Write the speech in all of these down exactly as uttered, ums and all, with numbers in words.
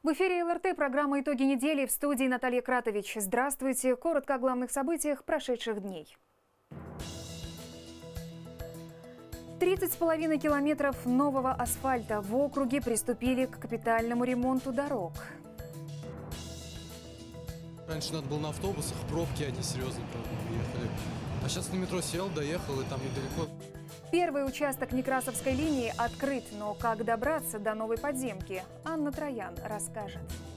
В эфире эл эр тэ программа «Итоги недели», в студии Наталья Кратович. Здравствуйте. Коротко о главных событиях прошедших дней. тридцать с половиной километров нового асфальта. В округе приступили к капитальному ремонту дорог. Раньше надо было на автобусах, пробки, они серьезные, правда, ехали. А сейчас на метро сел, доехал, и там недалеко. Первый участок Некрасовской линии открыт, но как добраться до новой подземки, Анна Троян расскажет.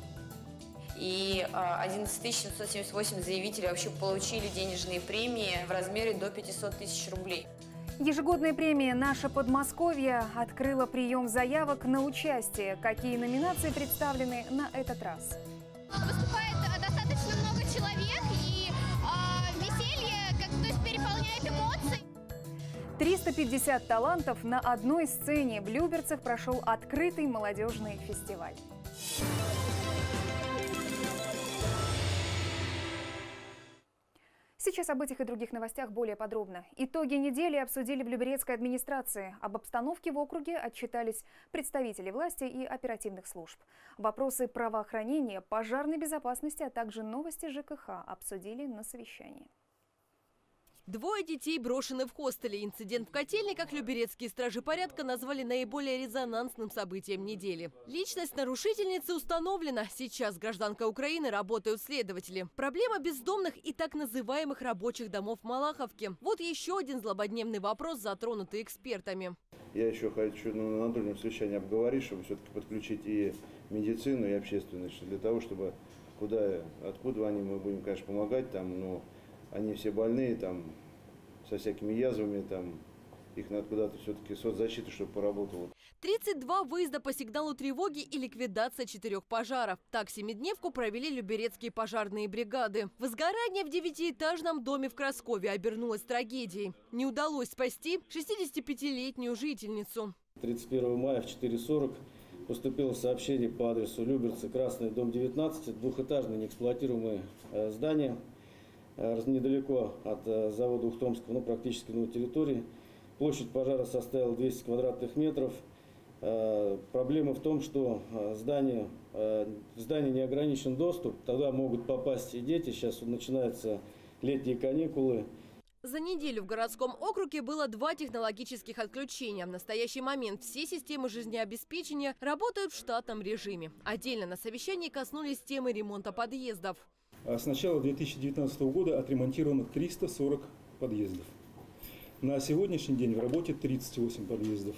И одиннадцать тысяч семьсот семьдесят восемь заявителей вообще получили денежные премии в размере до пятисот тысяч рублей. Ежегодная премия «Наше Подмосковье» открыла прием заявок на участие. Какие номинации представлены на этот раз? Выступает достаточно много человек, и э, веселье как, то есть, переполняет эмоции. триста пятьдесят талантов на одной сцене. В Люберцах прошел открытый молодежный фестиваль. Сейчас об этих и других новостях более подробно. Итоги недели обсудили в Люберецкой администрации. Об обстановке в округе отчитались представители власти и оперативных служб. Вопросы правоохранения, пожарной безопасности, а также новости жэ ка ха обсудили на совещании. Двое детей брошены в хостеле. Инцидент в котельниках люберецкие стражи порядка назвали наиболее резонансным событием недели. Личность нарушительницы установлена. Сейчас гражданка Украины работают следователи. Проблема бездомных и так называемых рабочих домов в Малаховке. Вот еще один злободневный вопрос, затронутый экспертами. Я еще хочу на контрольном совещании обговорить, чтобы все-таки подключить и медицину, и общественность, для того, чтобы куда, откуда они, мы будем, конечно, помогать там, но они все больные, там, со всякими язвами, там, их надо куда-то все-таки соцзащита, чтобы поработала. тридцать два выезда по сигналу тревоги и ликвидация четырех пожаров. Так семидневку провели люберецкие пожарные бригады. Возгорание в девятиэтажном доме в Краскове обернулось трагедией. Не удалось спасти шестидесятипятилетнюю жительницу. тридцать первого мая в четыре сорок поступило сообщение по адресу Люберцы, Красный, дом девятнадцать, двухэтажное неэксплуатируемое здание. Недалеко от завода Ухтомского, ну, практически на территории. Площадь пожара составила двести квадратных метров. Проблема в том, что здание, в здание не ограничен доступ, тогда могут попасть и дети. Сейчас начинаются летние каникулы. За неделю в городском округе было два технологических отключения. В настоящий момент все системы жизнеобеспечения работают в штатном режиме. Отдельно на совещании коснулись темы ремонта подъездов. С начала две тысячи девятнадцатого года отремонтировано триста сорок подъездов. На сегодняшний день в работе тридцать восемь подъездов.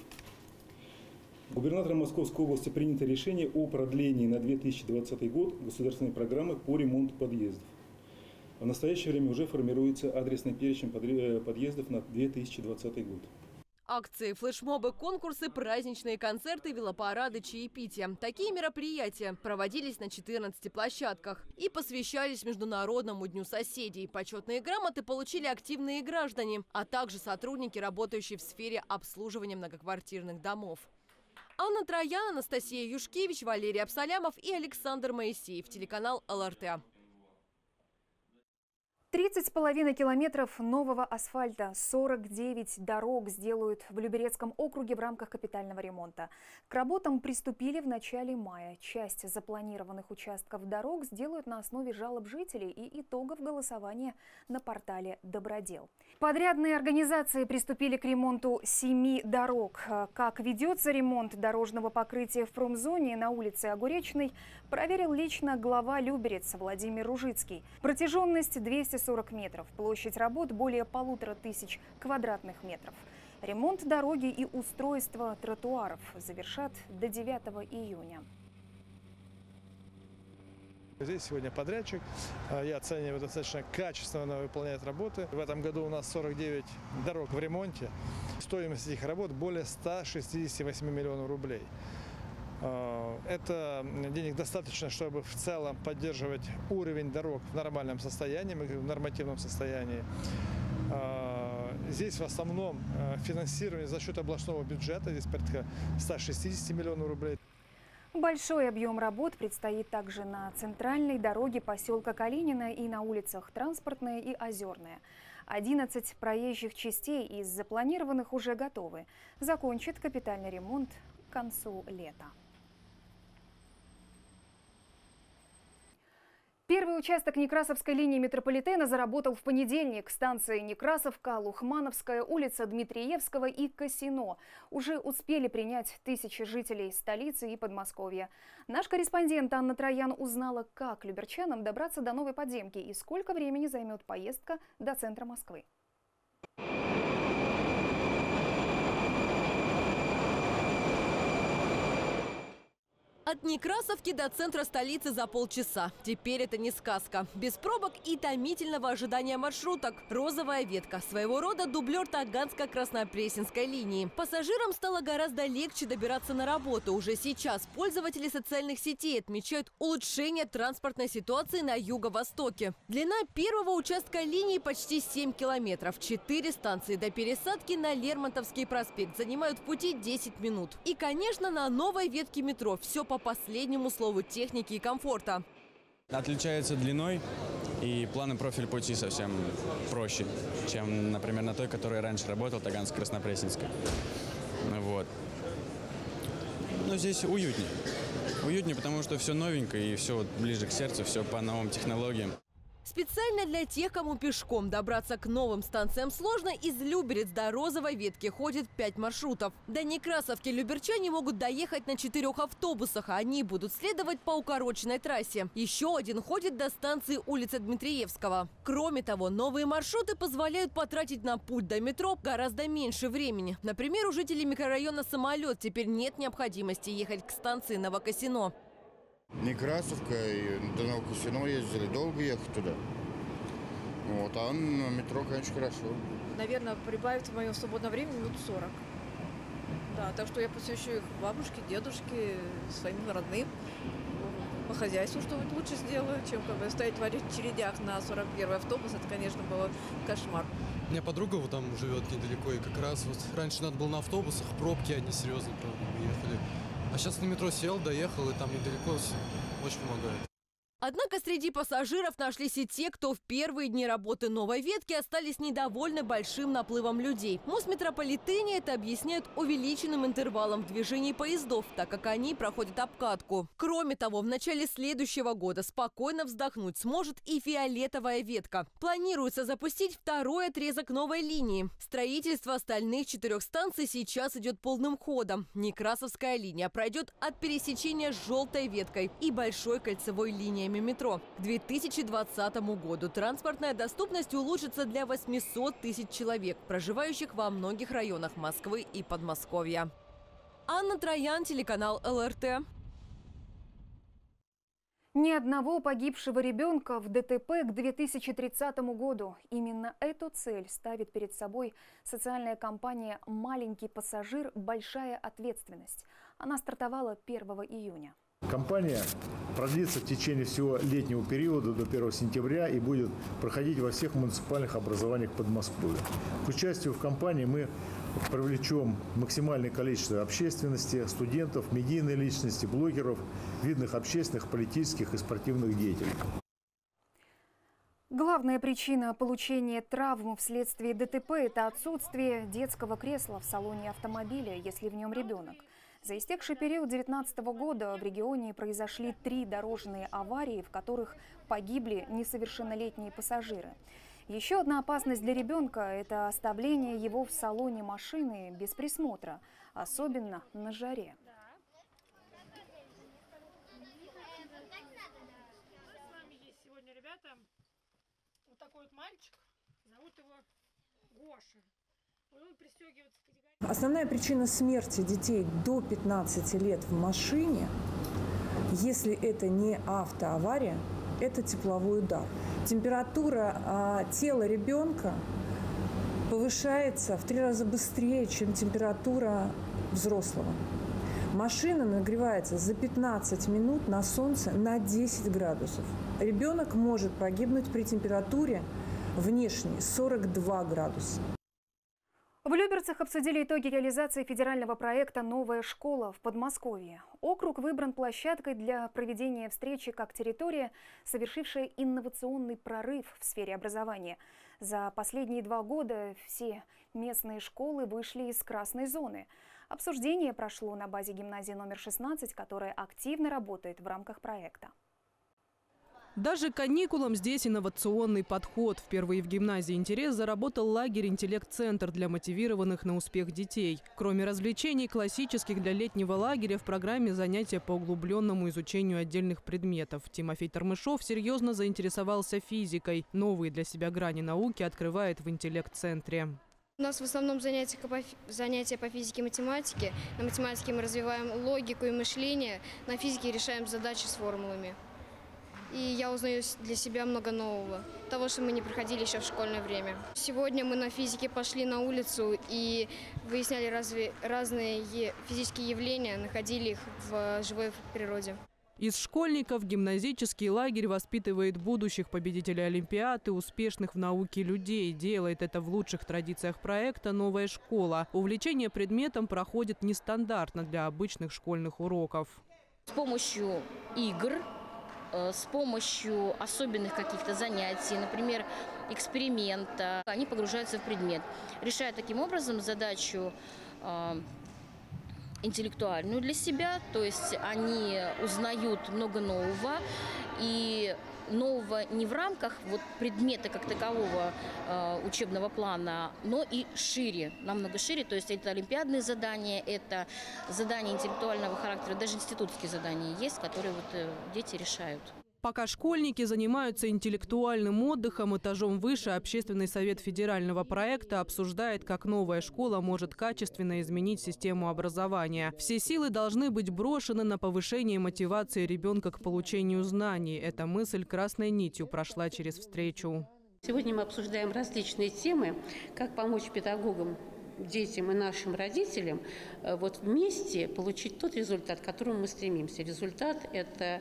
Губернатором Московской области принято решение о продлении на две тысячи двадцатый год государственной программы по ремонту подъездов. В настоящее время уже формируется адресный перечень подъездов на две тысячи двадцатый год. Акции, флешмобы, конкурсы, праздничные концерты, велопарады, чаепития. Такие мероприятия проводились на четырнадцати площадках и посвящались Международному дню соседей. Почетные грамоты получили активные граждане, а также сотрудники, работающие в сфере обслуживания многоквартирных домов. Анна Троян, Анастасия Юшкевич, Валерий Абсалямов и Александр Моисеев. Телеканал эл эр тэ. тридцать с половиной километров нового асфальта, сорок девять дорог сделают в Люберецком округе в рамках капитального ремонта. К работам приступили в начале мая. Часть запланированных участков дорог сделают на основе жалоб жителей и итогов голосования на портале «Добродел». Подрядные организации приступили к ремонту семи дорог. Как ведется ремонт дорожного покрытия в промзоне на улице Огуречной, проверил лично глава Любереца Владимир Ружицкий. Протяженность двести сорок метров, площадь работ более полутора тысяч квадратных метров. Ремонт дороги и устройство тротуаров завершат до девятого июня. Здесь сегодня подрядчик, я оцениваю, достаточно качественно выполняет работы. В этом году у нас сорок девять дорог в ремонте. Стоимость этих работ более ста шестидесяти восьми миллионов рублей. Это денег достаточно, чтобы в целом поддерживать уровень дорог в нормальном состоянии, в нормативном состоянии. Здесь в основном финансирование за счет областного бюджета, здесь порядка ста шестидесяти миллионов рублей. Большой объем работ предстоит также на центральной дороге поселка Калинина и на улицах Транспортная и Озерная. одиннадцать проезжих частей из запланированных уже готовы. Закончит капитальный ремонт к концу лета. Первый участок Некрасовской линии метрополитена заработал в понедельник. Станции Некрасовка, Лухмановская, улица Дмитриевского и Косино уже успели принять тысячи жителей столицы и Подмосковья. Наш корреспондент Анна Троян узнала, как люберчанам добраться до новой подземки и сколько времени займет поездка до центра Москвы. От Некрасовки до центра столицы за полчаса. Теперь это не сказка. Без пробок и томительного ожидания маршруток. Розовая ветка. Своего рода дублер Таганско-Краснопресненской линии. Пассажирам стало гораздо легче добираться на работу. Уже сейчас пользователи социальных сетей отмечают улучшение транспортной ситуации на юго-востоке. Длина первого участка линии почти семь километров. Четыре станции до пересадки на Лермонтовский проспект занимают в пути десять минут. И, конечно, на новой ветке метро все по по последнему слову техники и комфорта. Отличается длиной, и план и профиль пути совсем проще, чем, например, на той, которая раньше работал, Таганско-Краснопресненская. Вот. Но здесь уютнее. Уютнее, потому что все новенькое и все ближе к сердцу, все по новым технологиям. Специально для тех, кому пешком добраться к новым станциям сложно, из Люберец до Розовой ветки ходит пять маршрутов. До Некрасовки люберчане могут доехать на четырех автобусах, а они будут следовать по укороченной трассе. Еще один ходит до станции улица Дмитриевского. Кроме того, новые маршруты позволяют потратить на путь до метро гораздо меньше времени. Например, у жителей микрорайона Самолет теперь нет необходимости ехать к станции Новокосино. Некрасовка и до Новокосино ездили, долго ехать туда. Вот, а на метро, конечно, хорошо. Наверное, прибавится в моем свободном времени минут сорок. Да, так что я посвящу их бабушке, дедушке, своим родным. По хозяйству что-нибудь лучше сделаю, чем как бы стоять в очередях на сорок первый автобус. Это, конечно, был кошмар. У меня подруга вот там живет недалеко, и как раз вот раньше надо было на автобусах, пробки одни серьезные, правда, мы ехали. А сейчас на метро сел, доехал, и там недалеко, очень помогает. Однако среди пассажиров нашлись и те, кто в первые дни работы новой ветки остались недовольны большим наплывом людей. В Мосметрополитене это объясняют увеличенным интервалом в движении поездов, так как они проходят обкатку. Кроме того, в начале следующего года спокойно вздохнуть сможет и фиолетовая ветка. Планируется запустить второй отрезок новой линии. Строительство остальных четырех станций сейчас идет полным ходом. Некрасовская линия пройдет от пересечения с желтой веткой и большой кольцевой линией метро. К две тысячи двадцатому году транспортная доступность улучшится для восьмисот тысяч человек, проживающих во многих районах Москвы и Подмосковья. Анна Троян, телеканал эл эр тэ. Ни одного погибшего ребенка в дэ тэ пэ к две тысячи тридцатому году. Именно эту цель ставит перед собой социальная компания «Маленький пассажир. Большая ответственность». Она стартовала первого июня. Кампания продлится в течение всего летнего периода до первого сентября и будет проходить во всех муниципальных образованиях Подмосковья. К участию в кампании мы привлечем максимальное количество общественности, студентов, медийной личности, блогеров, видных общественных, политических и спортивных деятелей. Главная причина получения травм вследствие дэ тэ пэ – это отсутствие детского кресла в салоне автомобиля, если в нем ребенок. За истекший период две тысячи девятнадцатого года в регионе произошли три дорожные аварии, в которых погибли несовершеннолетние пассажиры. Еще одна опасность для ребенка – это оставление его в салоне машины без присмотра, особенно на жаре. Сегодня, ребята, вот такой вот мальчик, зовут его Гоша. Он пристегивается к Основная причина смерти детей до пятнадцати лет в машине, если это не автоавария, это тепловой удар. Температура а, тела ребенка повышается в три раза быстрее, чем температура взрослого. Машина нагревается за пятнадцать минут на солнце на десять градусов. Ребенок может погибнуть при температуре внешней сорок два градуса. В Люберцах обсудили итоги реализации федерального проекта «Новая школа» в Подмосковье. Округ выбран площадкой для проведения встречи как территория, совершившая инновационный прорыв в сфере образования. За последние два года все местные школы вышли из красной зоны. Обсуждение прошло на базе гимназии номер шестнадцать, которая активно работает в рамках проекта. Даже каникулам здесь инновационный подход. Впервые в гимназии «Интерес» заработал лагерь «Интеллект-центр» для мотивированных на успех детей. Кроме развлечений классических для летнего лагеря, в программе занятия по углубленному изучению отдельных предметов. Тимофей Тормышов серьезно заинтересовался физикой. Новые для себя грани науки открывает в «Интеллект-центре». У нас в основном занятия по, занятия по физике и математике. На математике мы развиваем логику и мышление, на физике решаем задачи с формулами. И я узнаю для себя много нового, того, что мы не проходили еще в школьное время. Сегодня мы на физике пошли на улицу и выясняли разве, разные физические явления, находили их в живой природе. Из школьников гимназический лагерь воспитывает будущих победителей Олимпиад и успешных в науке людей. Делает это в лучших традициях проекта «Новая школа». Увлечение предметом проходит нестандартно для обычных школьных уроков. С помощью игр, с помощью особенных каких-то занятий, например, эксперимента, они погружаются в предмет, решая таким образом задачу э, интеллектуальную для себя, то есть они узнают много нового, и нового не в рамках вот предмета как такового э, учебного плана, но и шире, намного шире. То есть это олимпиадные задания, это задания интеллектуального характера, даже институтские задания есть, которые вот, э, дети решают. Пока школьники занимаются интеллектуальным отдыхом, этажом выше Общественный совет федерального проекта обсуждает, как новая школа может качественно изменить систему образования. Все силы должны быть брошены на повышение мотивации ребенка к получению знаний. Эта мысль красной нитью прошла через встречу. Сегодня мы обсуждаем различные темы, как помочь педагогам, детям и нашим родителям вот вместе получить тот результат, к которому мы стремимся. Результат – это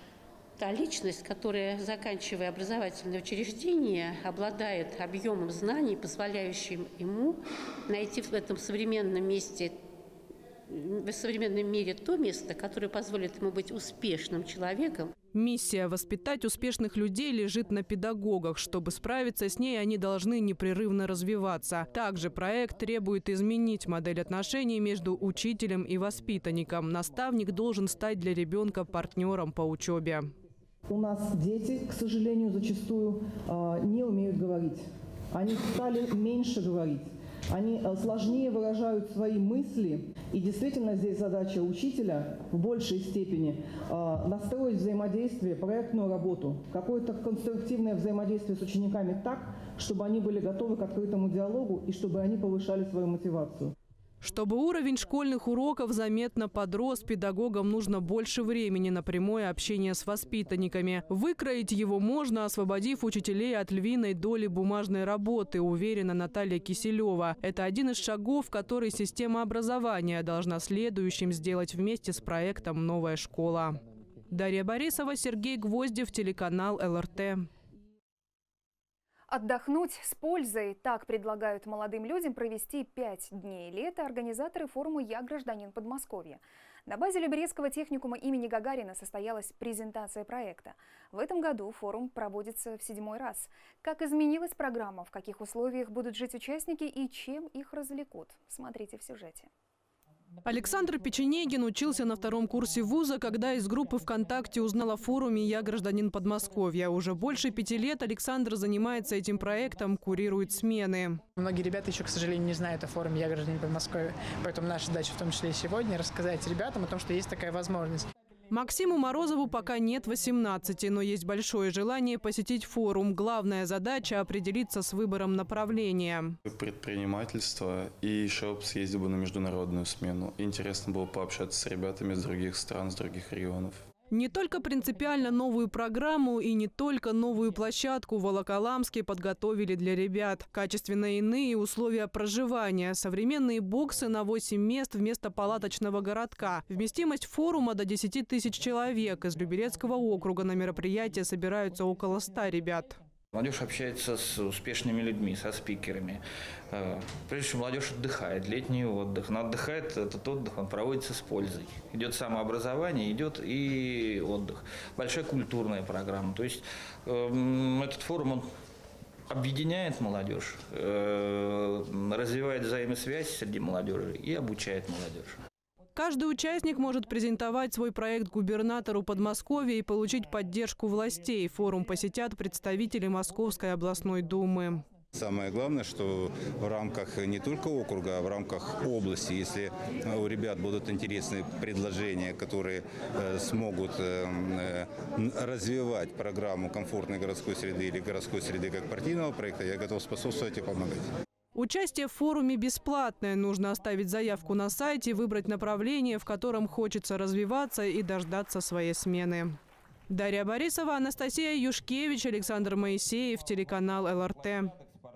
та личность, которая, заканчивая образовательное учреждение, обладает объемом знаний, позволяющим ему найти в этом современном месте, в современном мире то место, которое позволит ему быть успешным человеком. Миссия воспитать успешных людей лежит на педагогах. Чтобы справиться с ней, они должны непрерывно развиваться. Также проект требует изменить модель отношений между учителем и воспитанником. Наставник должен стать для ребенка партнером по учебе. У нас дети, к сожалению, зачастую не умеют говорить. Они стали меньше говорить. Они сложнее выражают свои мысли. И действительно здесь задача учителя в большей степени настроить взаимодействие, проектную работу, какое-то конструктивное взаимодействие с учениками так, чтобы они были готовы к открытому диалогу и чтобы они повышали свою мотивацию. Чтобы уровень школьных уроков заметно подрос, педагогам нужно больше времени на прямое общение с воспитанниками. Выкроить его можно, освободив учителей от львиной доли бумажной работы, уверена Наталья Киселева. Это один из шагов, который система образования должна следующим сделать вместе с проектом «Новая школа». Дарья Борисова, Сергей Гвоздев, телеканал эл эр тэ. Отдохнуть с пользой. Так предлагают молодым людям провести пять дней лета организаторы форума «Я гражданин Подмосковья». На базе Люберецкого техникума имени Гагарина состоялась презентация проекта. В этом году форум проводится в седьмой раз. Как изменилась программа, в каких условиях будут жить участники и чем их развлекут, смотрите в сюжете. Александр Печенегин учился на втором курсе вуза, когда из группы ВКонтакте узнал о форуме «Я гражданин Подмосковья». Уже больше пяти лет Александр занимается этим проектом, курирует смены. Многие ребята еще, к сожалению, не знают о форуме «Я гражданин Подмосковья». Поэтому наша задача, в том числе и сегодня, рассказать ребятам о том, что есть такая возможность. Максиму Морозову пока нет восемнадцати, но есть большое желание посетить форум. Главная задача – определиться с выбором направления. Предпринимательство, и еще съездил бы на международную смену. Интересно было пообщаться с ребятами из других стран, с других регионов. Не только принципиально новую программу и не только новую площадку в Волоколамске подготовили для ребят. Качественно иные условия проживания. Современные боксы на восемь мест вместо палаточного городка. Вместимость форума до десяти тысяч человек. Из Люберецкого округа на мероприятие собираются около ста ребят. Молодежь общается с успешными людьми, со спикерами. Прежде всего, молодежь отдыхает, летний отдых. Но отдыхает этот отдых, он проводится с пользой. Идет самообразование, идет и отдых. Большая культурная программа. То есть э, этот форум, он объединяет молодежь, э, развивает взаимосвязь среди молодежи и обучает молодежь. Каждый участник может презентовать свой проект губернатору Подмосковья и получить поддержку властей. Форум посетят представители Московской областной думы. Самое главное, что в рамках не только округа, а в рамках области, если у ребят будут интересные предложения, которые э, смогут э, развивать программу комфортной городской среды или городской среды как партийного проекта, я готов способствовать и помогать. Участие в форуме бесплатное. Нужно оставить заявку на сайте, выбрать направление, в котором хочется развиваться, и дождаться своей смены. Дарья Борисова, Анастасия Юшкевич, Александр Моисеев, телеканал эл эр тэ.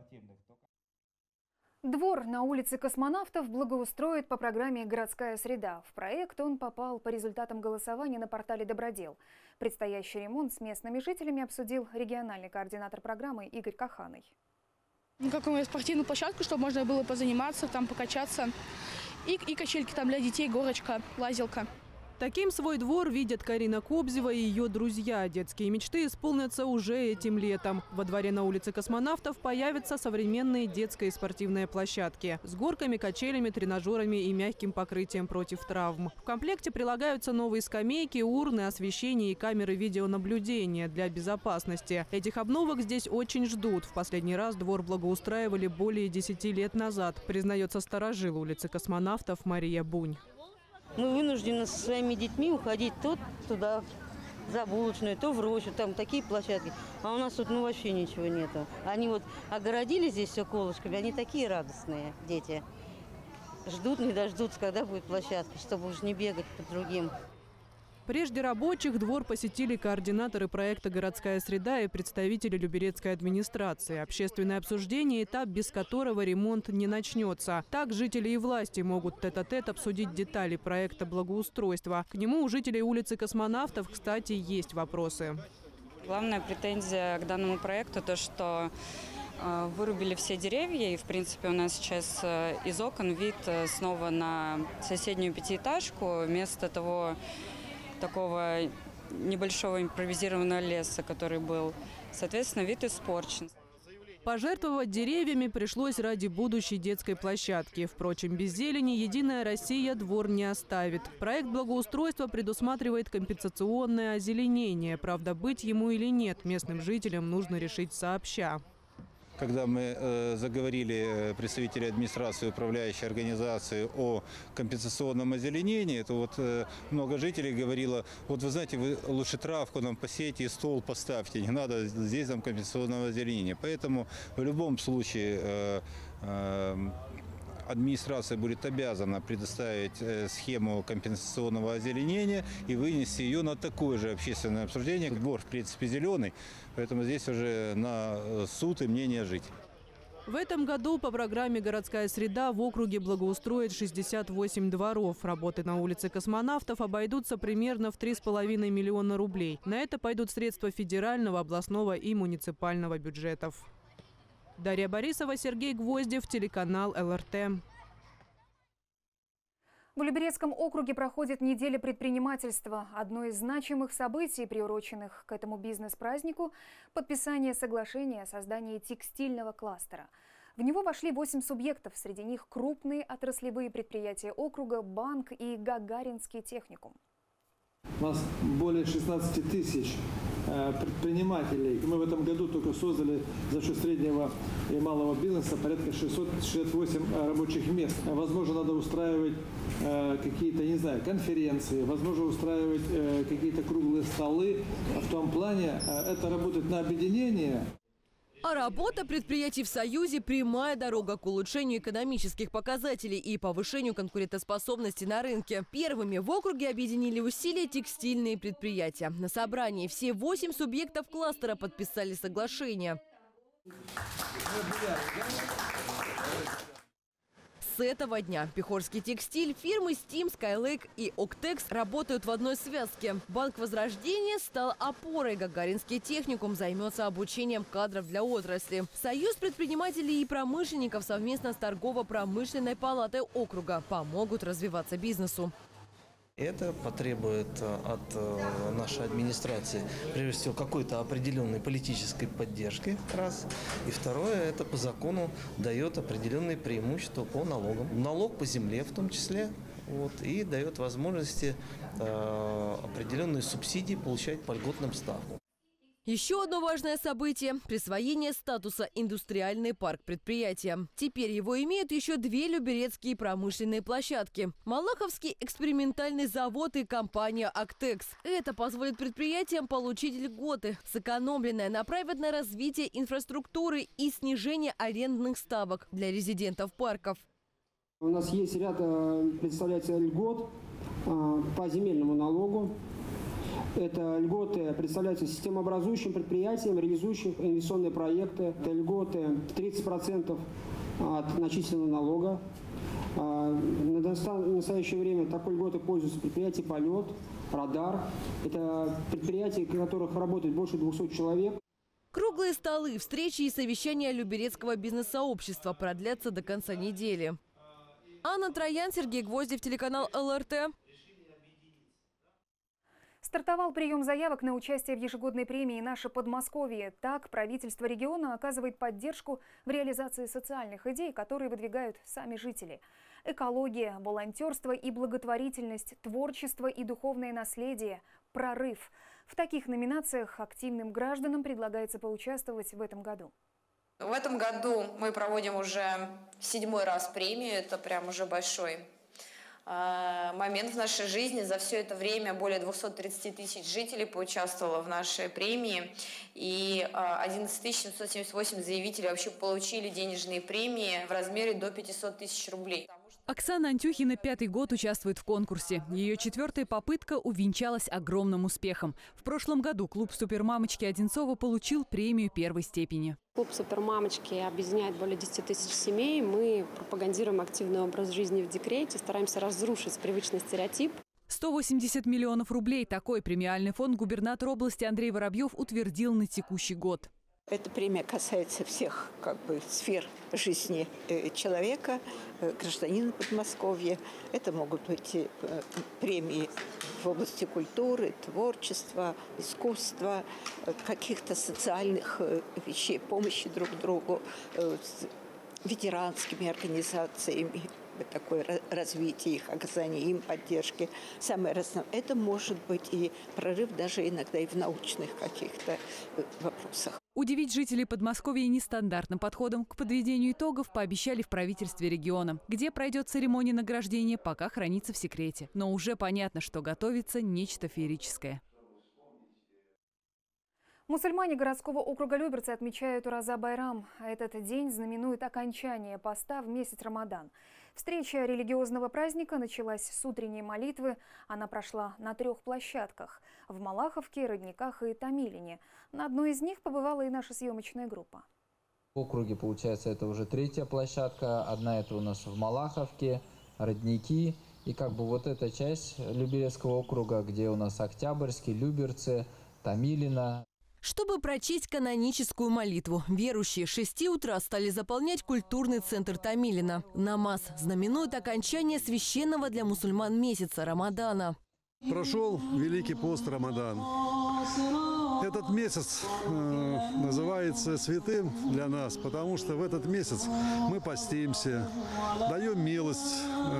Двор на улице Космонавтов благоустроит по программе «Городская среда». В проект он попал по результатам голосования на портале «Добродел». Предстоящий ремонт с местными жителями обсудил региональный координатор программы Игорь Каханый. Какую-то спортивную площадку, чтобы можно было позаниматься, там покачаться. И, и качельки там для детей, горочка, лазилка. Таким свой двор видят Карина Кобзева и ее друзья. Детские мечты исполнятся уже этим летом. Во дворе на улице Космонавтов появятся современные детские спортивные площадки с горками, качелями, тренажерами и мягким покрытием против травм. В комплекте прилагаются новые скамейки, урны, освещение и камеры видеонаблюдения для безопасности. Этих обновок здесь очень ждут. В последний раз двор благоустраивали более десяти лет назад, признается старожил улицы Космонавтов Мария Бунь. Мы вынуждены со своими детьми уходить то туда, за булочную, то в рощу, там такие площадки. А у нас тут ну вообще ничего нету. Они вот огородили здесь все колышками, они такие радостные, дети. Ждут, не дождутся, когда будет площадка, чтобы уж не бегать по другим. Прежде рабочих двор посетили координаторы проекта «Городская среда» и представители Люберецкой администрации. Общественное обсуждение – этап, без которого ремонт не начнется. Так жители и власти могут тет-а-тет обсудить детали проекта благоустройства. К нему у жителей улицы Космонавтов, кстати, есть вопросы. Главная претензия к данному проекту – то, что э, вырубили все деревья. И, в принципе, у нас сейчас э, из окон вид э, снова на соседнюю пятиэтажку. Вместо того такого небольшого импровизированного леса, который был. Соответственно, вид испорчен. Пожертвовать деревьями пришлось ради будущей детской площадки. Впрочем, без зелени «Единая Россия» двор не оставит. Проект благоустройства предусматривает компенсационное озеленение. Правда, быть ему или нет, местным жителям нужно решить сообща. Когда мы э, заговорили представители администрации, управляющей организации о компенсационном озеленении, то вот э, много жителей говорило: вот вы знаете, вы лучше травку нам посейте и стол поставьте, не надо здесь нам компенсационного озеленения. Поэтому в любом случае э, э, администрация будет обязана предоставить э, схему компенсационного озеленения и вынести ее на такое же общественное обсуждение. Двор, в принципе, зеленый, поэтому здесь уже на суд и мнение жить. В этом году по программе «Городская среда» в округе благоустроят шестьдесят восемь дворов. Работы на улице Космонавтов обойдутся примерно в три с половиной миллиона рублей. На это пойдут средства федерального, областного и муниципального бюджетов. Дарья Борисова, Сергей Гвоздев, телеканал эл эр тэ. В Люберецком округе проходит неделя предпринимательства. Одно из значимых событий, приуроченных к этому бизнес-празднику – подписание соглашения о создании текстильного кластера. В него вошли восемь субъектов, среди них крупные отраслевые предприятия округа, банк и Гагаринский техникум. У нас более шестнадцати тысяч предпринимателей. Мы в этом году только создали за счет среднего и малого бизнеса порядка шестьсот шестьдесят восемь рабочих мест. Возможно, надо устраивать какие-то, не знаю, конференции, возможно, устраивать какие-то круглые столы. В том плане это работает на объединение. А работа предприятий в Союзе – прямая дорога к улучшению экономических показателей и повышению конкурентоспособности на рынке. Первыми в округе объединили усилия текстильные предприятия. На собрании все восемь субъектов кластера подписали соглашение. С этого дня Пехорский текстиль, фирмы Steam, Skylake и Октекс работают в одной связке. Банк Возрождения стал опорой. Гагаринский техникум займется обучением кадров для отрасли. Союз предпринимателей и промышленников совместно с торгово-промышленной палатой округа помогут развиваться бизнесу. Это потребует от нашей администрации, прежде всего, какой-то определенной политической поддержки, раз. И второе, это по закону дает определенные преимущества по налогам. Налог по земле в том числе, вот, и дает возможности э, определенные субсидии получать по льготным ставкам. Еще одно важное событие – присвоение статуса «Индустриальный парк предприятия». Теперь его имеют еще две люберецкие промышленные площадки – Малаховский экспериментальный завод и компания «Актекс». Это позволит предприятиям получить льготы, сэкономленное направят на развитие инфраструктуры и снижение арендных ставок для резидентов парков. У нас есть ряд, представляется, льгот по земельному налогу. Это льготы представляются системообразующим предприятиям, реализующим инвестиционные проекты. Это льготы тридцать процентов от начисленного налога. На настоящее время такой льготой пользуются предприятия «Полет», «Радар». Это предприятия, в которых работает больше двухсот человек. Круглые столы, встречи и совещания люберецкого бизнес-сообщества продлятся до конца недели. Анна Троян, Сергей Гвоздев, телеканал эл эр тэ. Стартовал прием заявок на участие в ежегодной премии «Наше Подмосковье». Так, правительство региона оказывает поддержку в реализации социальных идей, которые выдвигают сами жители. Экология, волонтерство и благотворительность, творчество и духовное наследие, прорыв. В таких номинациях активным гражданам предлагается поучаствовать в этом году. В этом году мы проводим уже седьмой раз премию. Это прям уже большой момент в нашей жизни. За все это время более двухсот тридцати тысяч жителей поучаствовало в нашей премии. И одиннадцать тысяч семьсот семьдесят восемь заявителей вообще получили денежные премии в размере до пятисот тысяч рублей. Оксана Антюхина пятый год участвует в конкурсе. Ее четвертая попытка увенчалась огромным успехом. В прошлом году клуб «Супермамочки» Одинцова получил премию первой степени. Клуб «Супермамочки» объединяет более десяти тысяч семей. Мы пропагандируем активный образ жизни в декрете, стараемся разрушить привычный стереотип. сто восемьдесят миллионов рублей – такой премиальный фонд губернатор области Андрей Воробьев утвердил на текущий год. Эта премия касается всех как бы, сфер жизни человека, гражданина Подмосковья. Это могут быть премии в области культуры, творчества, искусства, каких-то социальных вещей, помощи друг другу, с ветеранскими организациями. Такое развитие их, оказание им поддержки. Самое основное, это может быть и прорыв даже иногда и в научных каких-то вопросах. Удивить жителей Подмосковья нестандартным подходом к подведению итогов пообещали в правительстве региона. Где пройдет церемония награждения, пока хранится в секрете. Но уже понятно, что готовится нечто феерическое. Мусульмане городского округа Люберцы отмечают Ураза Байрам. Этот день знаменует окончание поста в месяц Рамадан. Встреча религиозного праздника началась с утренней молитвы. Она прошла на трех площадках – в Малаховке, Родниках и Томилине. На одной из них побывала и наша съемочная группа. В округе, получается, это уже третья площадка. Одна это у нас в Малаховке, Родники. И как бы вот эта часть Люберецкого округа, где у нас Октябрьский, Люберцы, Томилино. Чтобы прочесть каноническую молитву, верующие с шести утра стали заполнять культурный центр Томилина. Намаз знаменует окончание священного для мусульман месяца Рамадана. Прошел Великий пост Рамадан. Этот месяц э, называется святым для нас, потому что в этот месяц мы постимся, даем милость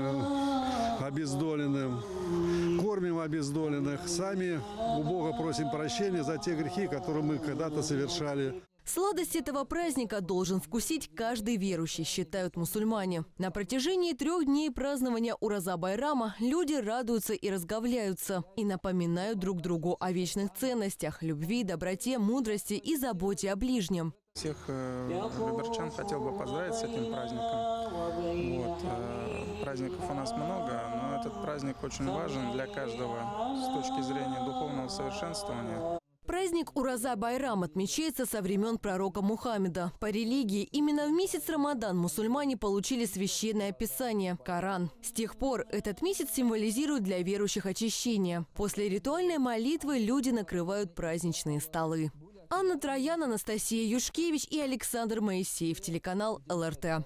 э, обездоленным, кормим обездоленных, сами у Бога просим прощения за те грехи, которые мы когда-то совершали. Сладость этого праздника должен вкусить каждый верующий, считают мусульмане. На протяжении трех дней празднования Ураза Байрама люди радуются и разговляются. И напоминают друг другу о вечных ценностях – любви, доброте, мудрости и заботе о ближнем. Всех э, люберчан хотел бы поздравить с этим праздником. Вот, э, праздников у нас много, но этот праздник очень важен для каждого с точки зрения духовного совершенствования. Праздник Ураза Байрам отмечается со времен пророка Мухаммеда. По религии, именно в месяц Рамадан мусульмане получили священное писание – Коран. С тех пор этот месяц символизирует для верующих очищение. После ритуальной молитвы люди накрывают праздничные столы. Анна Троян, Анастасия Юшкевич и Александр Моисеев, телеканал эл эр тэ.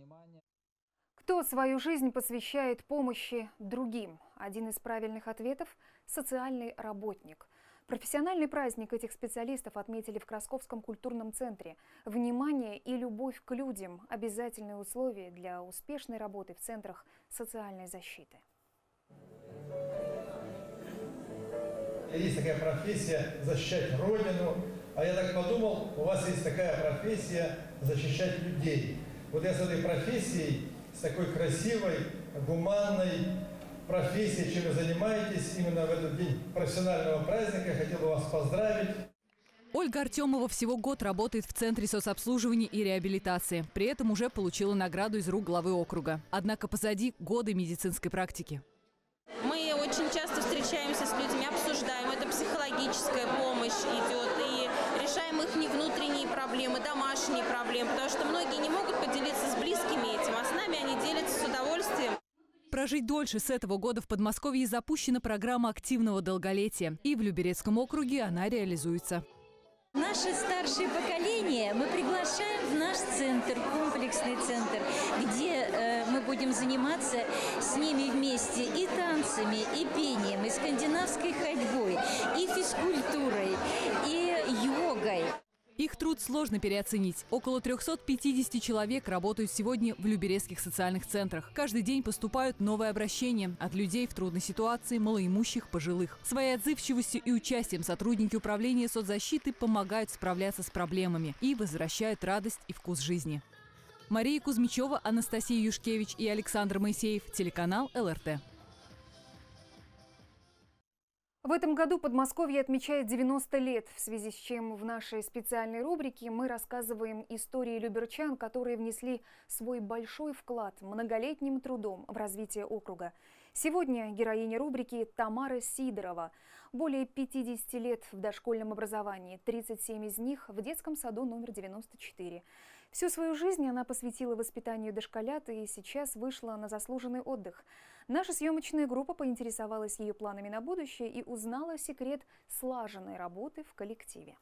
Кто свою жизнь посвящает помощи другим? Один из правильных ответов – социальный работник. Профессиональный праздник этих специалистов отметили в Красковском культурном центре. Внимание и любовь к людям – обязательные условия для успешной работы в центрах социальной защиты. Есть такая профессия защищать Родину, а я так подумал, у вас есть такая профессия защищать людей. Вот я с этой профессией, с такой красивой, гуманной профессией, чем вы занимаетесь именно в этот день профессионального праздника, я хотел бы вас поздравить. Ольга Артемова всего год работает в Центре соцобслуживания и реабилитации. При этом уже получила награду из рук главы округа. Однако позади годы медицинской практики. Мы очень часто встречаемся с людьми, обсуждаем. Это психологическая помощь идет. И решаем их не внутренние проблемы, домашние проблемы. Потому что многие не могут поделиться с близкими этим, а с нами они делятся с удовольствием. Прожить дольше с этого года в Подмосковье запущена программа активного долголетия. И в Люберецком округе она реализуется. Наше старшее поколение мы приглашаем в наш центр, комплексный центр, где э, мы будем заниматься с ними вместе и танцами, и пением, и скандинавской ходьбой, и физкультурой, и йогой. Их труд сложно переоценить. Около трёхсот пятидесяти человек работают сегодня в люберецких социальных центрах. Каждый день поступают новые обращения от людей в трудной ситуации, малоимущих, пожилых. Своей отзывчивостью и участием сотрудники управления соцзащиты помогают справляться с проблемами и возвращают радость и вкус жизни. Мария Кузьмичева, Анастасия Юшкевич и Александр Моисеев. Телеканал эл эр тэ. В этом году Подмосковье отмечает девяносто лет, в связи с чем в нашей специальной рубрике мы рассказываем истории люберчан, которые внесли свой большой вклад многолетним трудом в развитие округа. Сегодня героиня рубрики Тамара Сидорова. Более пятидесяти лет в дошкольном образовании, тридцать семь из них в детском саду номер девяносто четыре. Всю свою жизнь она посвятила воспитанию дошколят и сейчас вышла на заслуженный отдых. Наша съемочная группа поинтересовалась ее планами на будущее и узнала секрет слаженной работы в коллективе.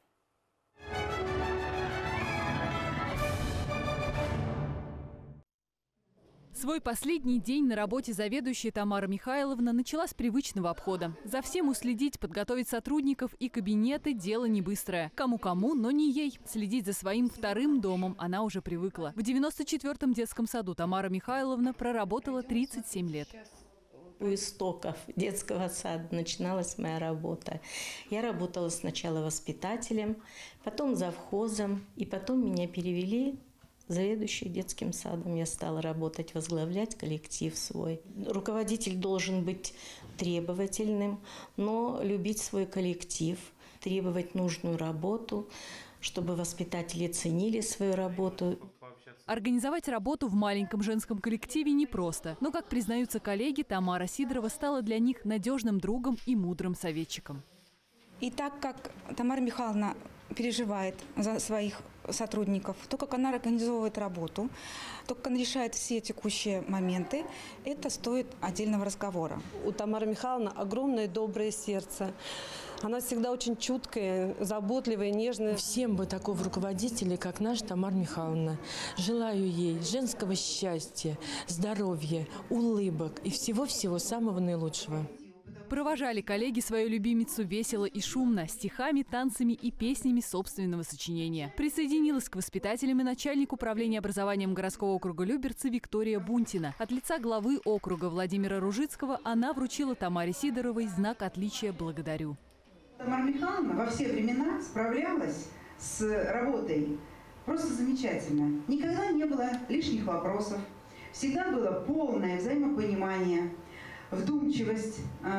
Свой последний день на работе заведующая Тамара Михайловна начала с привычного обхода. За всем уследить, подготовить сотрудников и кабинеты – дело не быстрое. Кому-кому, но не ей. Следить за своим вторым домом она уже привыкла. В девяносто четвёртом детском саду Тамара Михайловна проработала тридцать семь лет. У истоков детского сада начиналась моя работа. Я работала сначала воспитателем, потом завхозом, и потом меня перевели заведующей детским садом. Я стала работать, возглавлять коллектив свой. Руководитель должен быть требовательным, но любить свой коллектив, требовать нужную работу, чтобы воспитатели ценили свою работу. Организовать работу в маленьком женском коллективе непросто. Но, как признаются коллеги, Тамара Сидорова стала для них надежным другом и мудрым советчиком. И так как Тамара Михайловна переживает за своих сотрудников, то, как она организовывает работу, то, как она решает все текущие моменты, это стоит отдельного разговора. У Тамары Михайловны огромное доброе сердце. Она всегда очень чуткая, заботливая, нежная. Всем бы такого руководителя, как наша Тамара Михайловна. Желаю ей женского счастья, здоровья, улыбок и всего-всего самого наилучшего. Провожали коллеги свою любимицу весело и шумно, стихами, танцами и песнями собственного сочинения. Присоединилась к воспитателям и начальник управления образованием городского округа Люберцы Виктория Бунтина. От лица главы округа Владимира Ружицкого она вручила Тамаре Сидоровой знак отличия «Благодарю». Тамара Михайловна во все времена справлялась с работой просто замечательно. Никогда не было лишних вопросов, всегда было полное взаимопонимание, вдумчивость,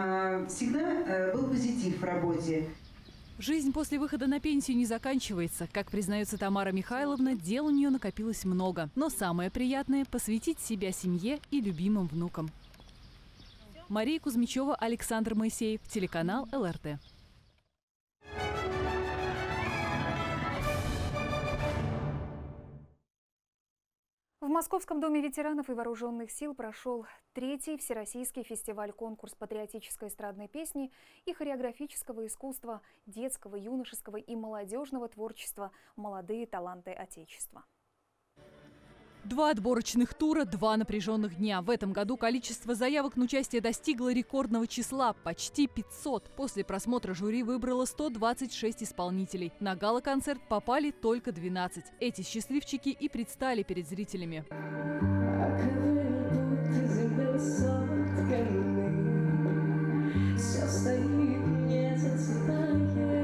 всегда был позитив в работе. Жизнь после выхода на пенсию не заканчивается. Как признается Тамара Михайловна, дел у нее накопилось много. Но самое приятное – посвятить себя семье и любимым внукам. Мария Кузьмичева, Александр Моисеев, телеканал эл эр тэ. В Московском доме ветеранов и вооруженных сил прошел третий всероссийский фестиваль-конкурс патриотической эстрадной песни и хореографического искусства, детского, юношеского и молодежного творчества «Молодые таланты Отечества». Два отборочных тура, два напряженных дня. В этом году количество заявок на участие достигло рекордного числа – почти пятьсот. После просмотра жюри выбрало сто двадцать шесть исполнителей. На гала-концерт попали только двенадцать. Эти счастливчики и предстали перед зрителями. все стоит, не зацветает.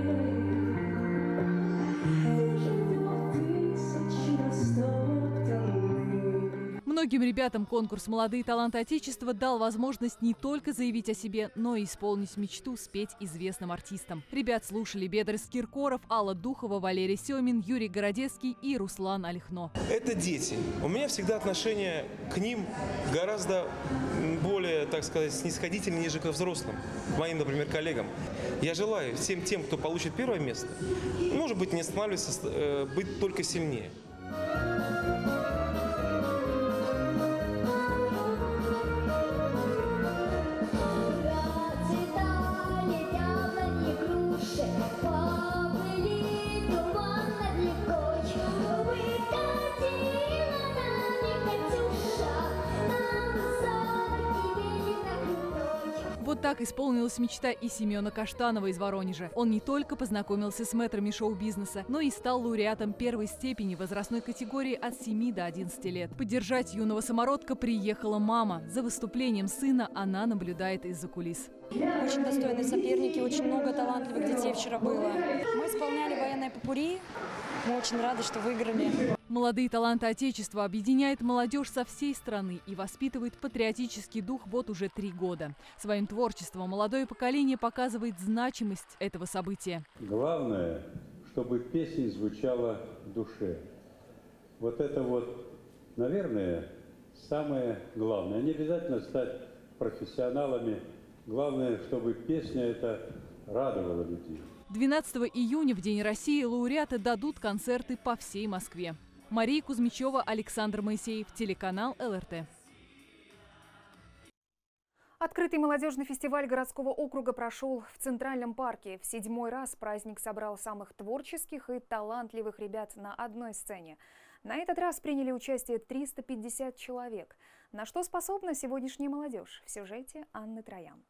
Многим ребятам конкурс «Молодые таланты Отечества» дал возможность не только заявить о себе, но и исполнить мечту спеть известным артистам. Ребят слушали Бедрис Киркоров, Алла Духова, Валерий Семин, Юрий Городецкий и Руслан Ольхно. Это дети. У меня всегда отношение к ним гораздо более, так сказать, снисходительнее, нежели к взрослым, к моим, например, коллегам. Я желаю всем тем, кто получит первое место, может быть, не останавливаться, быть только сильнее. Вот так исполнилась мечта и Семена Каштанова из Воронежа. Он не только познакомился с мэтрами шоу-бизнеса, но и стал лауреатом первой степени возрастной категории от семи до одиннадцати лет. Поддержать юного самородка приехала мама. За выступлением сына она наблюдает из-за кулис. Очень достойные соперники, очень много талантливых детей вчера было. Мы исполняли военное попурри. Мы очень рады, что выиграли. «Молодые таланты Отечества» объединяет молодежь со всей страны и воспитывает патриотический дух вот уже три года. Своим творчеством молодое поколение показывает значимость этого события. Главное, чтобы песня звучала в душе. Вот это вот, наверное, самое главное. Не обязательно стать профессионалами. Главное, чтобы песня эта радовала людей. двенадцатого июня, в День России, лауреаты дадут концерты по всей Москве. Мария Кузьмичева, Александр Моисеев, телеканал эл эр тэ. Открытый молодежный фестиваль городского округа прошел в Центральном парке. В седьмой раз праздник собрал самых творческих и талантливых ребят на одной сцене. На этот раз приняли участие триста пятьдесят человек. На что способна сегодняшняя молодежь? В сюжете Анны Троян.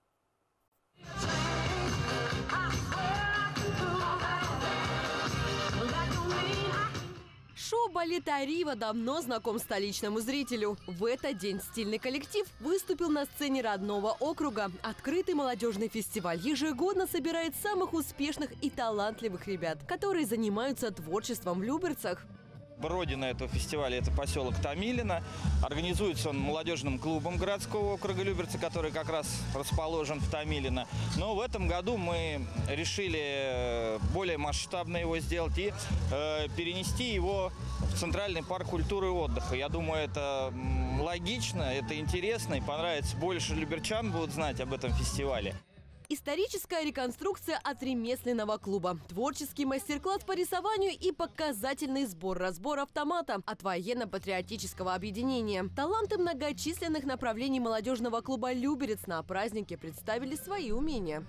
Шоу «Балет Арива» давно знаком столичному зрителю. В этот день стильный коллектив выступил на сцене родного округа. Открытый молодежный фестиваль ежегодно собирает самых успешных и талантливых ребят, которые занимаются творчеством в Люберцах. Родина этого фестиваля – это поселок Томилино. Организуется он молодежным клубом городского округа Люберцы, который как раз расположен в Томилино. Но в этом году мы решили более масштабно его сделать и э, перенести его в Центральный парк культуры и отдыха. Я думаю, это логично, это интересно и понравится. Больше люберчан будут знать об этом фестивале. Историческая реконструкция от ремесленного клуба, творческий мастер-класс по рисованию и показательный сбор-разбор автомата от военно-патриотического объединения. Таланты многочисленных направлений молодежного клуба «Люберец» на празднике представили свои умения.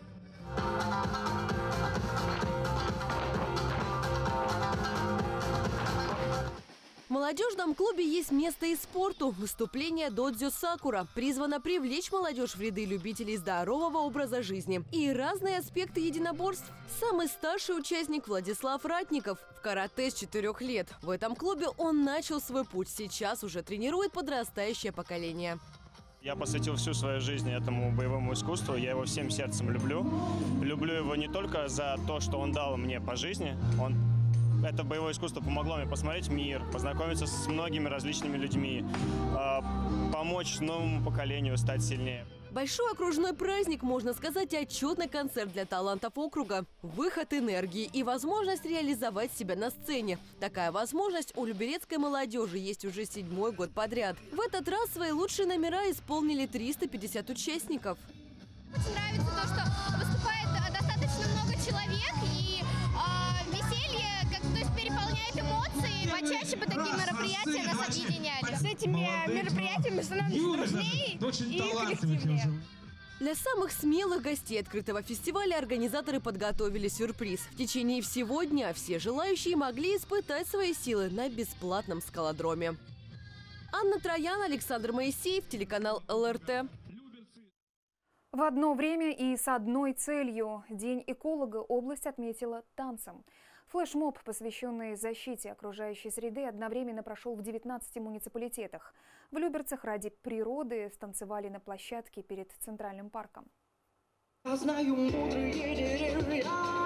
В молодежном клубе есть место и спорту. Выступление «Додзё Сакура» призвано привлечь молодежь в ряды любителей здорового образа жизни и разные аспекты единоборств. Самый старший участник Владислав Ратников в карате с четырёх лет. В этом клубе он начал свой путь. Сейчас уже тренирует подрастающее поколение. Я посвятил всю свою жизнь этому боевому искусству. Я его всем сердцем люблю. Люблю его не только за то, что он дал мне по жизни. Он Это боевое искусство помогло мне посмотреть мир, познакомиться с многими различными людьми, помочь новому поколению стать сильнее. Большой окружной праздник, можно сказать, отчетный концерт для талантов округа. Выход энергии и возможность реализовать себя на сцене. Такая возможность у люберецкой молодежи есть уже седьмой год подряд. В этот раз свои лучшие номера исполнили триста пятьдесят участников. Очень нравится то, что выступает достаточно много человек и э, веселье, как, то есть переполняет эмоции. Почаще бы такие мероприятия нас объединяли. С этими мероприятиями становимся дружнее и коллективнее. Для самых смелых гостей открытого фестиваля организаторы подготовили сюрприз. В течение всего дня все желающие могли испытать свои силы на бесплатном скалодроме. Анна Троян, Александр Моисеев, телеканал эл эр тэ. В одно время и с одной целью День эколога область отметила танцем. Флешмоб, посвященный защите окружающей среды, одновременно прошел в девятнадцати муниципалитетах. В Люберцах ради природы станцевали на площадке перед Центральным парком. Я знаю, мудрые деревья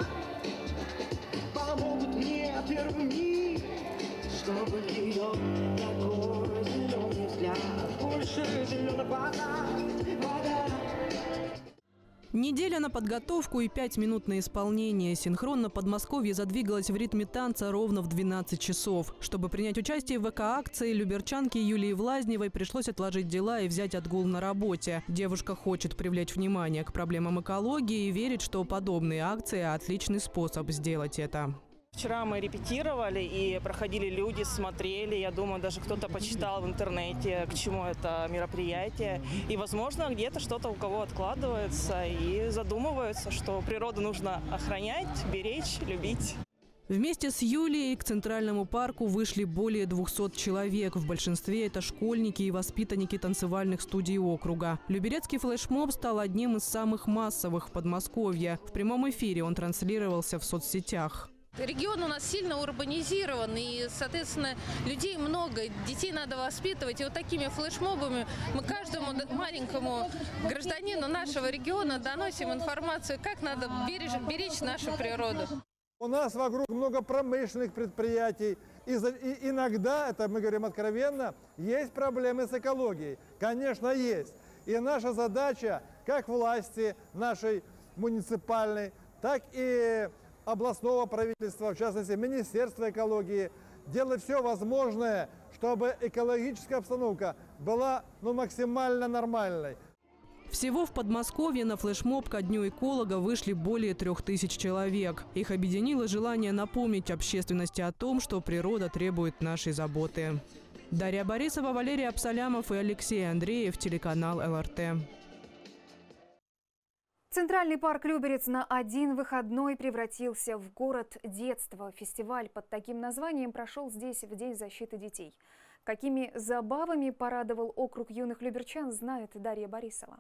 помогут мне первыми, чтобы ее такой зеленый взгляд, больше зеленая вода, вода. Неделя на подготовку и пять минут на исполнение. Синхронно Подмосковье задвигалось в ритме танца ровно в двенадцать часов. Чтобы принять участие в эко-акции, люберчанке Юлии Влазневой пришлось отложить дела и взять отгул на работе. Девушка хочет привлечь внимание к проблемам экологии и верит, что подобные акции – отличный способ сделать это. Вчера мы репетировали и проходили люди, смотрели. Я думаю, даже кто-то почитал в интернете, к чему это мероприятие. И, возможно, где-то что-то у кого откладывается и задумываются, что природу нужно охранять, беречь, любить. Вместе с Юлией к Центральному парку вышли более двухсот человек. В большинстве это школьники и воспитанники танцевальных студий округа. Люберецкий флешмоб стал одним из самых массовых в Подмосковье. В прямом эфире он транслировался в соцсетях. Регион у нас сильно урбанизирован, и, соответственно, людей много, детей надо воспитывать. И вот такими флешмобами мы каждому маленькому гражданину нашего региона доносим информацию, как надо беречь, беречь нашу природу. У нас вокруг много промышленных предприятий, и, и иногда, это мы говорим откровенно, есть проблемы с экологией. Конечно, есть. И наша задача, как власти нашей муниципальной, так и областного правительства, в частности, Министерства экологии, делать все возможное, чтобы экологическая обстановка была ну, максимально нормальной. Всего в Подмосковье на флешмоб ко Дню эколога вышли более трех тысяч человек. Их объединило желание напомнить общественности о том, что природа требует нашей заботы. Дарья Борисова, Валерий Абсалямов и Алексей Андреев, телеканал эл эр тэ. Центральный парк Люберец на один выходной превратился в город детства. Фестиваль под таким названием прошел здесь в День защиты детей. Какими забавами порадовал округ юных люберчан, знает Дарья Борисова.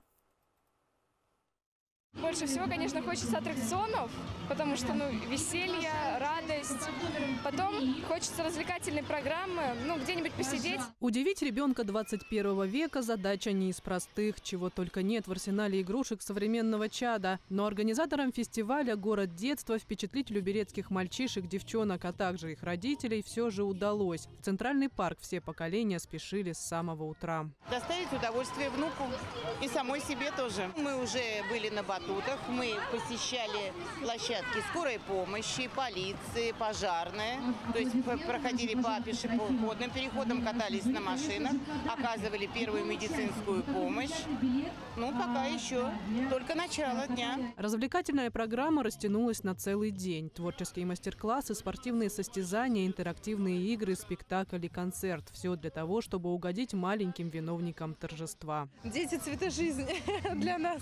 Больше всего, конечно, хочется аттракционов, потому что, ну, веселье, радость. Потом хочется развлекательной программы, ну, где-нибудь посидеть. Удивить ребенка двадцать первого века – задача не из простых, чего только нет в арсенале игрушек современного чада. Но организаторам фестиваля «Город детства» впечатлить люберецких мальчишек, девчонок, а также их родителей все же удалось. В Центральный парк все поколения спешили с самого утра. Доставить удовольствие внуку и самой себе тоже. Мы уже были на батутах. Мы посещали площадки скорой помощи, полиции, пожарные. То есть проходили по пешеходным переходам, катались на машинах, оказывали первую медицинскую помощь. Ну, пока еще только начало дня. Развлекательная программа растянулась на целый день. Творческие мастер-классы, спортивные состязания, интерактивные игры, спектакль и концерт. Все для того, чтобы угодить маленьким виновникам торжества. Дети – цветы жизни для нас.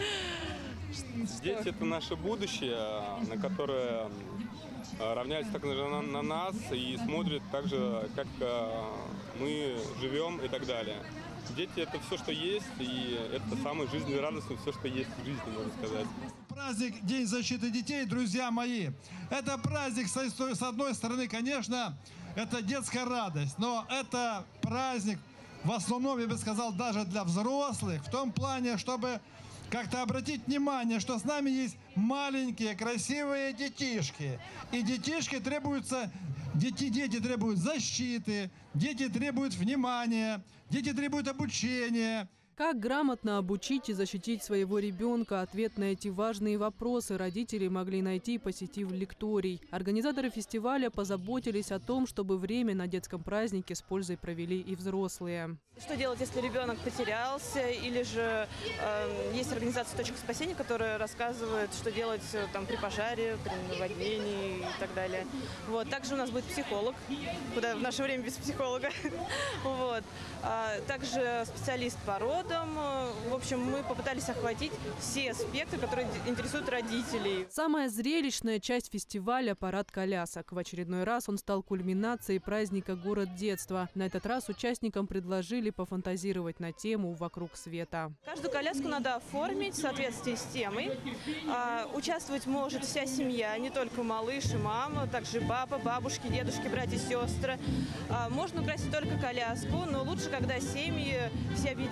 Дети – это наше будущее, на которое равняются так на, на нас и смотрят так же, как мы живем и так далее. Дети – это все, что есть, и это самое жизнерадостное, все, что есть в жизни, можно сказать. Праздник День защиты детей, друзья мои, это праздник, с одной стороны, конечно, это детская радость, но это праздник, в основном, я бы сказал, даже для взрослых, в том плане, чтобы как-то обратить внимание, что с нами есть маленькие, красивые детишки. И детишки требуются, дети, дети требуют защиты, дети требуют внимания, дети требуют обучения. Как грамотно обучить и защитить своего ребенка? Ответ на эти важные вопросы родители могли найти, посетив лекторий. Организаторы фестиваля позаботились о том, чтобы время на детском празднике с пользой провели и взрослые. Что делать, если ребенок потерялся, или же э, есть организация «Точка спасения», которая рассказывает, что делать там, при пожаре, при наводнении и так далее. Вот. Также у нас будет психолог, куда в наше время без психолога. Вот. А также специалист по родам. В общем, мы попытались охватить все аспекты, которые интересуют родителей. Самая зрелищная часть фестиваля – парад колясок. В очередной раз он стал кульминацией праздника «Город детства». На этот раз участникам предложили пофантазировать на тему «Вокруг света». Каждую коляску надо оформить в соответствии с темой. А, участвовать может вся семья, не только малыш и мама, также папа, бабушки, дедушки, братья, сестры. А, можно украсить только коляску, но лучше, когда семьи все объединяются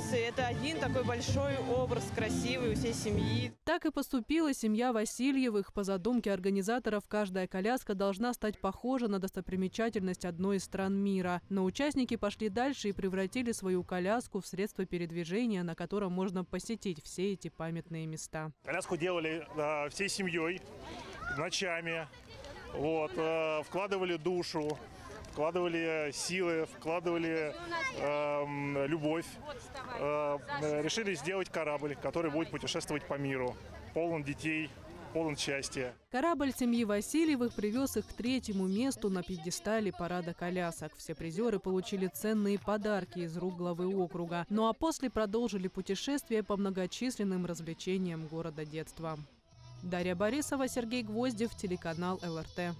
танцы – это один такой большой образ, красивый у всей семьи. Так и поступила семья Васильевых. По задумке организаторов, каждая коляска должна стать похожа на достопримечательность одной из стран мира. Но участники пошли дальше и превратили свою коляску в средство передвижения, на котором можно посетить все эти памятные места. Коляску делали э, всей семьей, ночами, вот, э, вкладывали душу, вкладывали силы, вкладывали э, любовь. Э, решили сделать корабль, который будет путешествовать по миру, полон детей, полон счастья. Корабль семьи Васильевых привез их к третьему месту на пьедестале парада колясок. Все призеры получили ценные подарки из рук главы округа. Ну а после продолжили путешествие по многочисленным развлечениям города детства. Дарья Борисова, Сергей Гвоздев, телеканал эл эр тэ.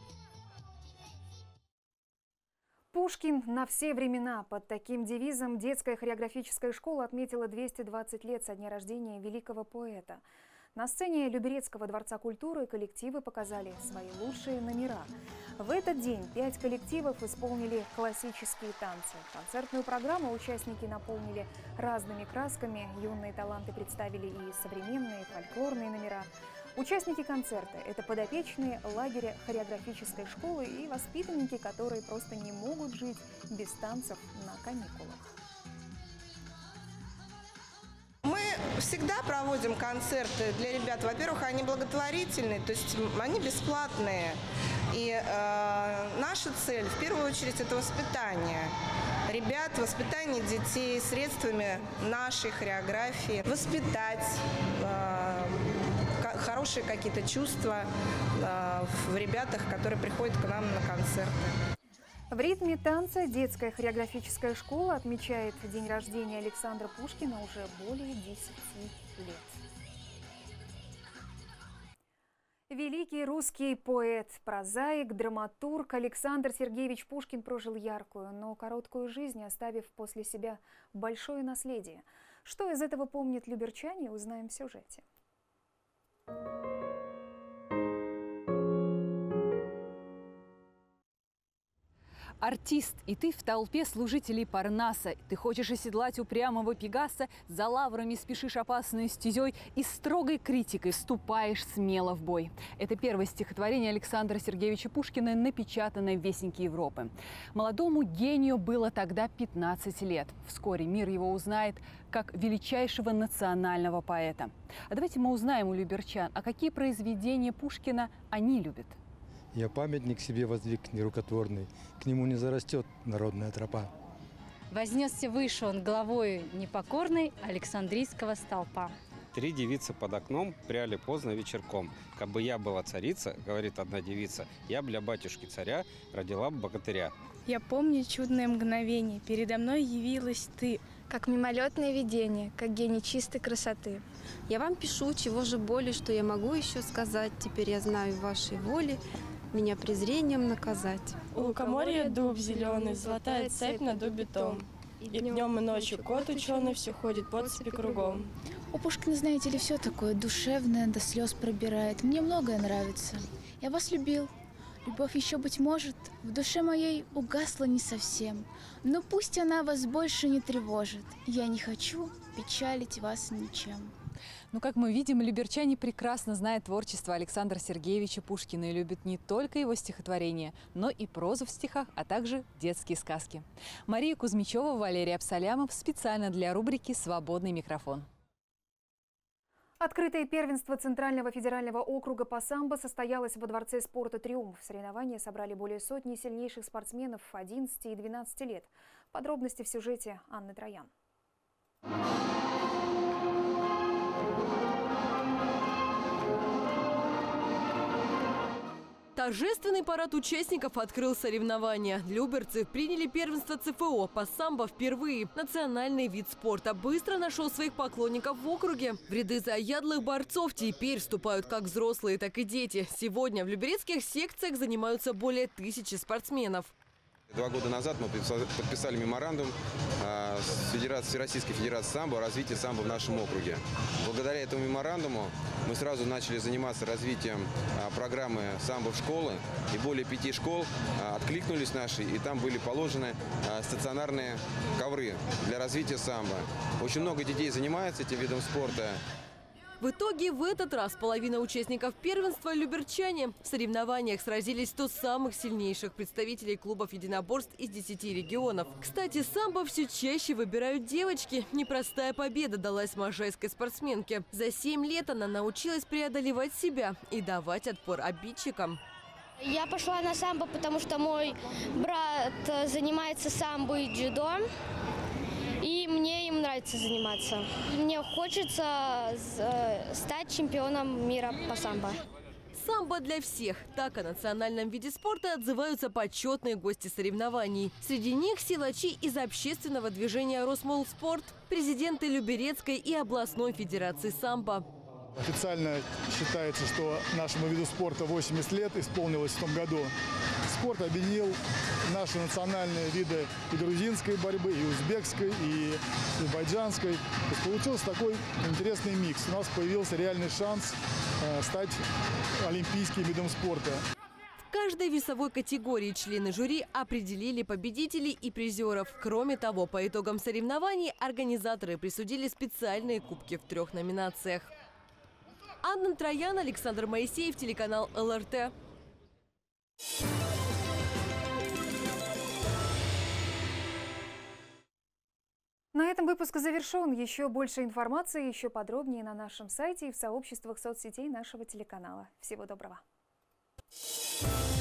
Пушкин на все времена. Под таким девизом детская хореографическая школа отметила двести двадцать лет со дня рождения великого поэта. На сцене Люберецкого дворца культуры коллективы показали свои лучшие номера. В этот день пять коллективов исполнили классические танцы. Концертную программу участники наполнили разными красками. Юные таланты представили и современные фольклорные номера. Участники концерта – это подопечные лагеря хореографической школы и воспитанники, которые просто не могут жить без танцев на каникулах. Мы всегда проводим концерты для ребят. Во-первых, они благотворительные, то есть они бесплатные. И э, наша цель, в первую очередь, это воспитание ребят, воспитание детей средствами нашей хореографии. Воспитать э, хорошие какие-то чувства э, в ребятах, которые приходят к нам на концерты. В ритме танца детская хореографическая школа отмечает день рождения Александра Пушкина уже более десяти лет. Великий русский поэт, прозаик, драматург Александр Сергеевич Пушкин прожил яркую, но короткую жизнь, оставив после себя большое наследие. Что из этого помнят люберчане, узнаем в сюжете. Артист, и ты в толпе служителей Парнаса. Ты хочешь оседлать упрямого Пегаса, за лаврами спешишь опасной стезей и строгой критикой вступаешь смело в бой. Это первое стихотворение Александра Сергеевича Пушкина, напечатанное в Вестнике Европы. Молодому гению было тогда пятнадцать лет. Вскоре мир его узнает как величайшего национального поэта. А давайте мы узнаем у люберчан, а какие произведения Пушкина они любят. Я памятник себе воздвиг нерукотворный, к нему не зарастет народная тропа. Вознесся выше он главою непокорной Александрийского столпа. Три девицы под окном пряли поздно вечерком. Кабы я была царица, говорит одна девица, я б для батюшки царя родила б богатыря. Я помню чудное мгновение, передо мной явилась ты. Как мимолетное видение, как гений чистой красоты. Я вам пишу, чего же более, что я могу еще сказать. Теперь я знаю в вашей воле меня презрением наказать. У лукоморья дуб зеленый, золотая цепь на дубе том. И днем и ночью кот ученый все ходит по цепи кругом. У Пушкина, знаете ли, все такое душевное, до слез пробирает. Мне многое нравится. Я вас любил. Любовь еще, быть может, в душе моей угасла не совсем. Но пусть она вас больше не тревожит. Я не хочу печалить вас ничем. Ну, как мы видим, люберчане прекрасно знают творчество Александра Сергеевича Пушкина и любят не только его стихотворения, но и прозу в стихах, а также детские сказки. Мария Кузьмичева, Валерий Абсалямов специально для рубрики «Свободный микрофон». Открытое первенство Центрального федерального округа по самбо состоялось во Дворце спорта «Триумф». Соревнования собрали более сотни сильнейших спортсменов одиннадцати и двенадцати лет. Подробности в сюжете Анны Троян. Торжественный парад участников открыл соревнования. Люберцы приняли первенство цэ эф о по самбо впервые. Национальный вид спорта быстро нашел своих поклонников в округе. В ряды заядлых борцов теперь вступают как взрослые, так и дети. Сегодня в люберецких секциях занимаются более тысячи спортсменов. Два года назад мы подписали меморандум с Федерацией, Всероссийской Федерацией самбо о развитии самбо в нашем округе. Благодаря этому меморандуму мы сразу начали заниматься развитием программы самбо в школы. И более пяти школ откликнулись наши, и там были положены стационарные ковры для развития самбо. Очень много детей занимается этим видом спорта. В итоге в этот раз половина участников первенства – люберчане. В соревнованиях сразились сто самых сильнейших представителей клубов единоборств из десяти регионов. Кстати, самбо все чаще выбирают девочки. Непростая победа далась можайской спортсменке. За семь лет она научилась преодолевать себя и давать отпор обидчикам. Я пошла на самбо, потому что мой брат занимается самбо и дзюдо. И мне им нравится заниматься. Мне хочется стать чемпионом мира по самбо. Самбо для всех. Так о национальном виде спорта отзываются почетные гости соревнований. Среди них силачи из общественного движения «Росмолспорт», президенты Люберецкой и областной федерации самбо. Официально считается, что нашему виду спорта восемьдесят лет исполнилось в том году. Спорт объединил наши национальные виды и грузинской борьбы, и узбекской, и азербайджанской. То есть получился такой интересный микс. У нас появился реальный шанс э, стать олимпийским видом спорта. В каждой весовой категории члены жюри определили победителей и призеров. Кроме того, по итогам соревнований организаторы присудили специальные кубки в трех номинациях. Анна Троян, Александр Моисеев, телеканал эл эр тэ. На этом выпуск завершен. Еще больше информации, еще подробнее на нашем сайте и в сообществах соцсетей нашего телеканала. Всего доброго.